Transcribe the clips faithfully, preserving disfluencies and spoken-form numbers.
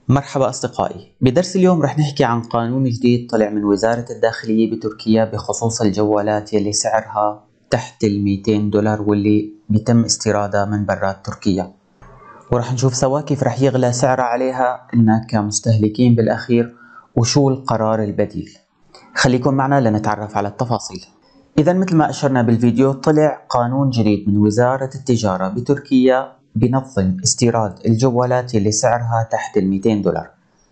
مرحبا أصدقائي، بدرس اليوم رح نحكي عن قانون جديد طلع من وزارة الداخلية بتركيا بخصوص الجوالات يلي سعرها تحت الميتين دولار واللي بيتم استيرادها من برات تركيا، ورح نشوف سوا كيف رح يغلى سعرها عليها إلنا كمستهلكين بالأخير وشو القرار البديل. خليكم معنا لنتعرف على التفاصيل. إذا مثل ما أشرنا بالفيديو طلع قانون جديد من وزارة التجارة بتركيا بنظم استيراد الجوالات اللي سعرها تحت الميتين دولار.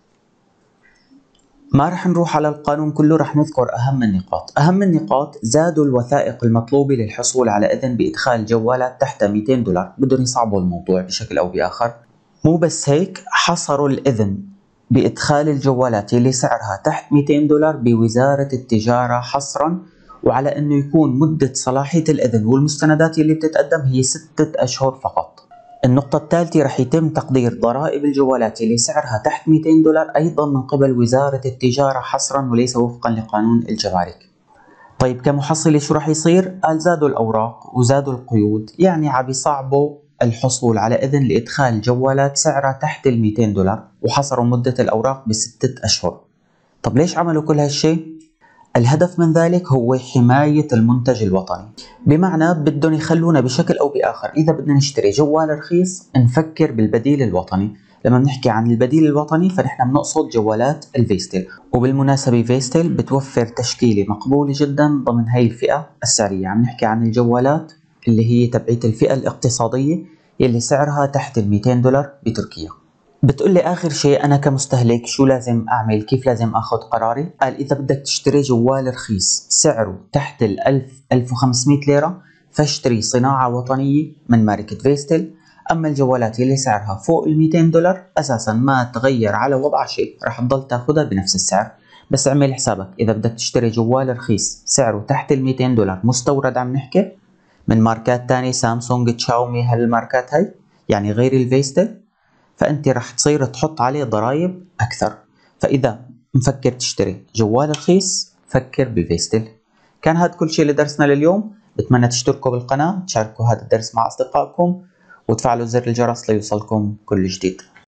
ما رح نروح على القانون كله، رح نذكر أهم النقاط. أهم النقاط: زادوا الوثائق المطلوبة للحصول على إذن بإدخال جوالات تحت ميتين دولار، بدهم يصعبوا الموضوع بشكل أو بآخر. مو بس هيك، حصروا الإذن بإدخال الجوالات اللي سعرها تحت ميتين دولار بوزارة التجارة حصرا، وعلى أنه يكون مدة صلاحية الإذن والمستندات اللي بتتقدم هي ستة أشهر فقط. النقطة الثالثة: رح يتم تقدير ضرائب الجوالات اللي سعرها تحت ميتين دولار أيضا من قبل وزارة التجارة حصرا وليس وفقا لقانون الجمارك. طيب كمحصلة شو رح يصير؟ قال زادوا الأوراق وزادوا القيود، يعني عم يصعبوا الحصول على إذن لإدخال جوالات سعرها تحت الميتين دولار، وحصروا مدة الأوراق بستة أشهر. طب ليش عملوا كل هالشي؟ الهدف من ذلك هو حماية المنتج الوطني، بمعنى بدهم يخلونا بشكل أو بآخر إذا بدنا نشتري جوال رخيص نفكر بالبديل الوطني. لما بنحكي عن البديل الوطني فنحن بنقصد جوالات الفيستل، وبالمناسبة فيستل بتوفر تشكيلة مقبولة جدا ضمن هاي الفئة السعرية. عم نحكي عن الجوالات اللي هي تبعية الفئة الاقتصادية اللي سعرها تحت الميتين دولار بتركيا. بتقول لي آخر شيء أنا كمستهلك شو لازم أعمل؟ كيف لازم أخذ قراري؟ قال إذا بدك تشتري جوال رخيص سعره تحت الألف ألف وخمسمية ليرة فاشتري صناعة وطنية من ماركة فيستل. أما الجوالات اللي سعرها فوق الميتين دولار أساسا ما تغير على وضع شيء، رح تضل تاخدها بنفس السعر. بس اعمل حسابك إذا بدك تشتري جوال رخيص سعره تحت الميتين دولار مستورد، عم نحكي من ماركات تانية، سامسونج، تشاومي، هالماركات هاي يعني غير الفيستل، فأنت رح تصير تحط عليه ضرائب أكثر. فإذا مفكر تشتري جوال رخيص فكر بفيستل. كان هذا كل شيء لدرسنا لليوم. بتمنى تشتركوا بالقناة، تشاركوا هذا الدرس مع أصدقائكم، وتفعلوا زر الجرس ليوصلكم كل جديد.